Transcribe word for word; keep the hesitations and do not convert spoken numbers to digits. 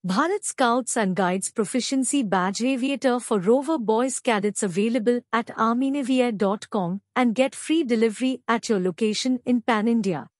Bharat Scouts and Guides Proficiency Badge Aviator for Rover Boys Cadets available at army navy air dot com and get free delivery at your location in Pan India.